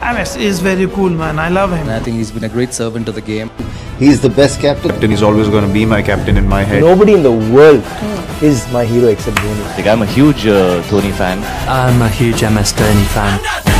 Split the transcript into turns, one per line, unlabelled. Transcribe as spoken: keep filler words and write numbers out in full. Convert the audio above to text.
M S is very cool, man. I love him.
And I think he's been a great servant to the game.
He's the best captain.
Captain is always going to be my captain in my head.
Nobody in the world is my hero except Dhoni.
Like, I'm a huge uh, Dhoni fan.
I'm a huge M S Dhoni fan.